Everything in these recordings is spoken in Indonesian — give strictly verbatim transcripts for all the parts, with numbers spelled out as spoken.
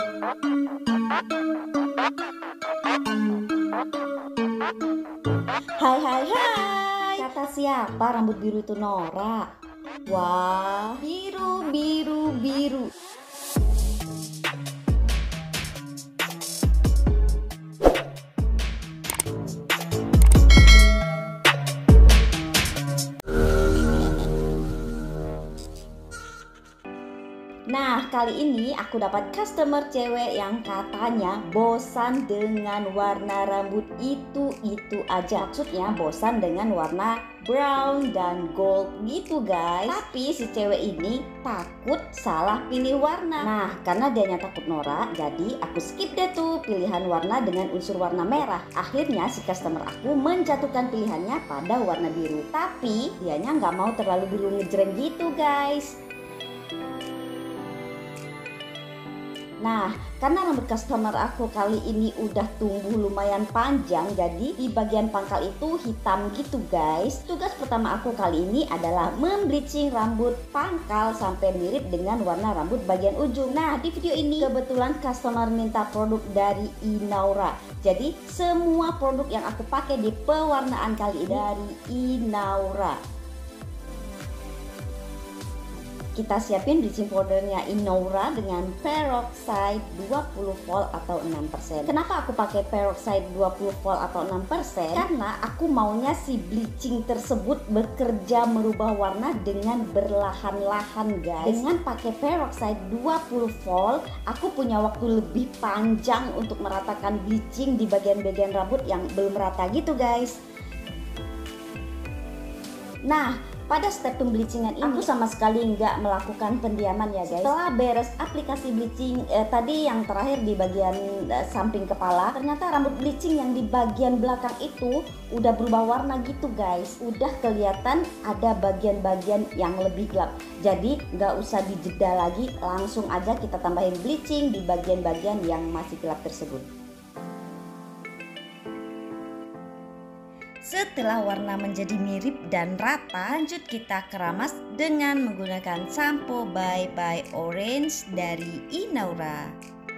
Hai hai hai. Kata siapa rambut biru itu Nora? Wah, biru biru biru. Nah, kali ini aku dapat customer cewek yang katanya bosan dengan warna rambut itu-itu aja. Maksudnya bosan dengan warna brown dan gold gitu guys. Tapi si cewek ini takut salah pilih warna. Nah, karena dianya takut norak, jadi aku skip deh tuh pilihan warna dengan unsur warna merah. Akhirnya si customer aku menjatuhkan pilihannya pada warna biru. Tapi dianya nggak mau terlalu biru ngejreng gitu guys. Nah, karena rambut customer aku kali ini udah tumbuh lumayan panjang, jadi di bagian pangkal itu hitam gitu guys. Tugas pertama aku kali ini adalah membleaching rambut pangkal sampai mirip dengan warna rambut bagian ujung. Nah, di video ini kebetulan customer minta produk dari Inaura. Jadi semua produk yang aku pakai di pewarnaan kali ini dari Inaura. Kita siapin bleaching powdernya Inaura dengan peroxide dua puluh volt atau enam persen. Kenapa aku pakai peroxide dua puluh volt atau enam persen? Karena aku maunya si bleaching tersebut bekerja merubah warna dengan berlahan-lahan guys. Dengan pakai peroxide dua puluh volt, aku punya waktu lebih panjang untuk meratakan bleaching di bagian-bagian rambut yang belum rata gitu guys. Nah, pada step pembleachingan ini aku sama sekali nggak melakukan pendiaman ya guys. Setelah beres aplikasi bleaching eh, tadi yang terakhir di bagian eh, samping kepala, ternyata rambut bleaching yang di bagian belakang itu udah berubah warna gitu guys. Udah kelihatan ada bagian-bagian yang lebih gelap. Jadi nggak usah dijeda lagi, langsung aja kita tambahin bleaching di bagian-bagian yang masih gelap tersebut. Setelah warna menjadi mirip dan rata, lanjut kita keramas dengan menggunakan sampo Bye Bye Orange dari Inaura.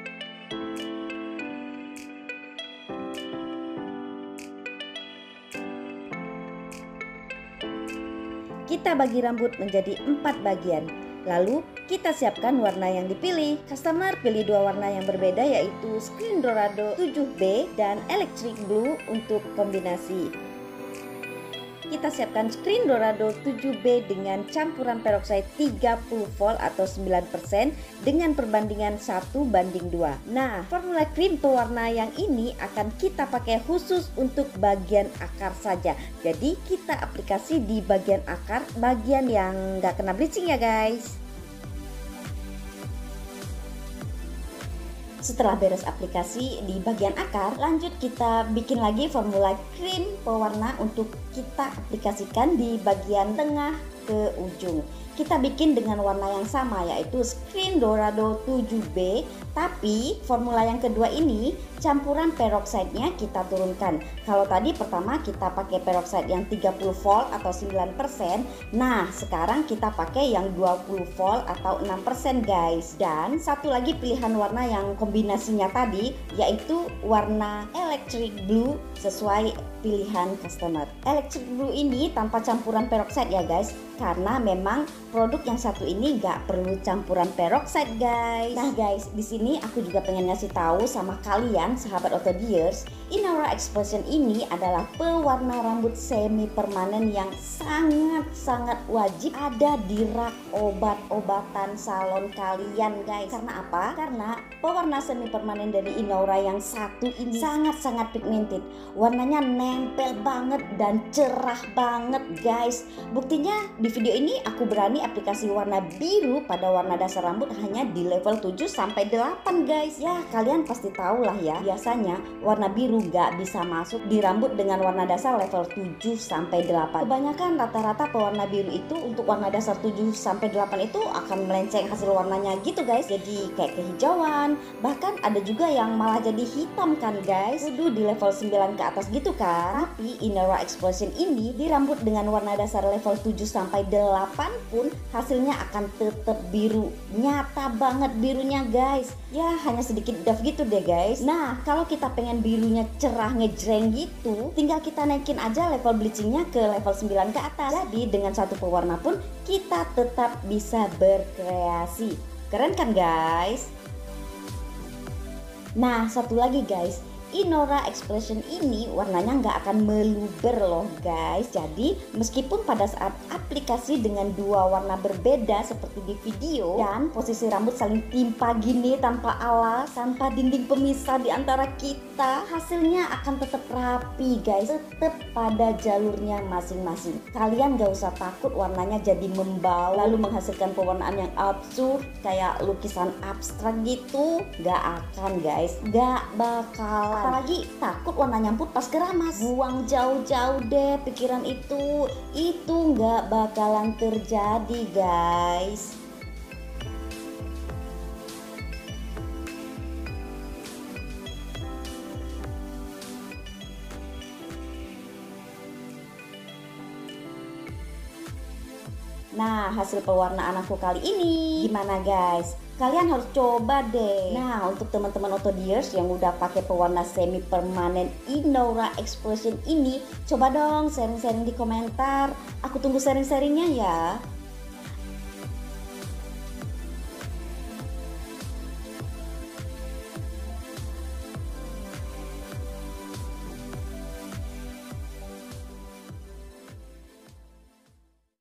Kita bagi rambut menjadi empat bagian. Lalu kita siapkan warna yang dipilih. Customer pilih dua warna yang berbeda, yaitu Screen Dorado tujuh B dan Electric Blue untuk kombinasi. Kita siapkan Screen Dorado tujuh B dengan campuran peroxide tiga puluh volt atau sembilan persen dengan perbandingan satu banding dua. Nah, formula krim pewarna yang ini akan kita pakai khusus untuk bagian akar saja. Jadi kita aplikasi di bagian akar, bagian yang nggak kena bleaching ya guys. Setelah beres aplikasi di bagian akar, lanjut kita bikin lagi formula krim pewarna untuk kita aplikasikan di bagian tengah ke ujung. Kita bikin dengan warna yang sama, yaitu Screen Dorado tujuh B, tapi formula yang kedua ini campuran peroxide-nya kita turunkan. Kalau tadi pertama kita pakai peroxide yang tiga puluh volt atau sembilan persen, nah sekarang kita pakai yang dua puluh volt atau enam persen guys. Dan satu lagi pilihan warna yang kombinasinya tadi, yaitu warna Electric Blue sesuai pilihan customer. Electric Blue ini tanpa campuran peroxide ya guys, karena memang produk yang satu ini nggak perlu campuran peroxide guys. Nah guys, di sini aku juga pengen ngasih tahu sama kalian sahabat Autodiers, Inaura Explosion ini adalah pewarna rambut semi permanen yang sangat-sangat wajib ada di rak obat-obatan salon kalian guys. Karena apa? Karena pewarna semi permanen dari Inaura yang satu ini sangat-sangat pigmented. Warnanya nempel banget dan cerah banget guys. Buktinya di video ini aku berani aplikasi warna biru pada warna dasar rambut hanya di level tujuh sampai delapan guys. Ya kalian pasti tahu lah ya, biasanya warna biru gak bisa masuk di rambut dengan warna dasar level tujuh sampai delapan. Kebanyakan rata-rata pewarna biru itu untuk warna dasar tujuh sampai sampai delapan itu akan melenceng hasil warnanya gitu guys. Jadi kayak kehijauan, bahkan ada juga yang malah jadi hitam kan guys. Udah di level sembilan ke atas gitu kan. Tapi Inora Explosion ini di rambut dengan warna dasar level tujuh sampai delapan pun hasilnya akan tetap biru. Nyata banget birunya guys. Ya hanya sedikit buff gitu deh guys. Nah kalau kita pengen birunya cerah ngejreng gitu, tinggal kita naikin aja level bleachingnya ke level sembilan ke atas. Jadi dengan satu pewarna pun kita tetap bisa berkreasi. Keren kan guys? Nah satu lagi guys, Inora Explosion ini warnanya nggak akan meluber loh guys. Jadi meskipun pada saat aplikasi dengan dua warna berbeda seperti di video, dan posisi rambut saling timpa gini tanpa alas, tanpa dinding pemisah di antara kita, hasilnya akan tetap rapi guys, tetap pada jalurnya masing-masing. Kalian gak usah takut warnanya jadi membau lalu menghasilkan pewarnaan yang absurd kayak lukisan abstrak gitu. Gak akan guys, gak bakal. Apalagi takut warna nyampur pas keramas. Buang jauh-jauh deh pikiran itu. Itu nggak bakalan terjadi guys. Nah hasil pewarnaan aku kali ini gimana guys? Kalian harus coba deh. Nah untuk teman-teman Otodiers yang udah pakai pewarna semi permanen Inora Explosion ini, coba dong sharing-sharing di komentar. Aku tunggu sharing-sharingnya ya.